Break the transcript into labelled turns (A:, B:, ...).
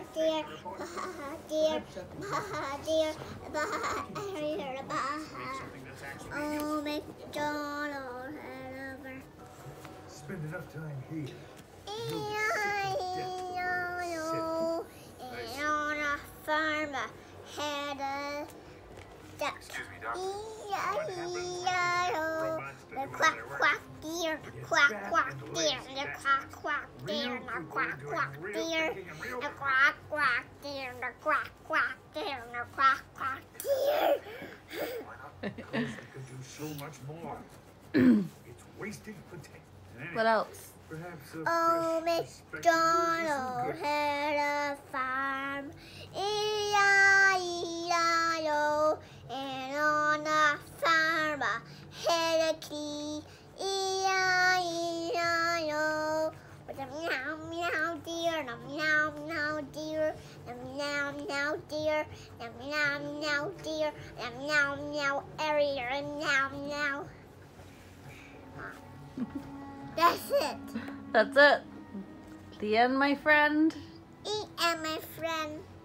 A: deer, deer, deer, oh, Macdonald had ever.
B: Spend enough time here.
A: And on a farm had a duck.
B: Excuse me, Doc.
A: The quack quack deer, the quack quack deer, the quack quack deer, the quack quack deer, the quack quack deer, the quack quack deer, the quack quack deer.
B: Why not? Because we could do so much more. It's wasted potato.
C: What else?
B: Perhaps
A: Oh, Macdonald had a farm, E-I-E-I-O, and on a farm had a key, E-I-E-I-O, with a meow meow deer, and a meow meow deer, and a meow meow deer, and a meow meow deer, and a meow meow area, and meow meow. That's it.
C: That's it. The end, my friend.
A: And my friend.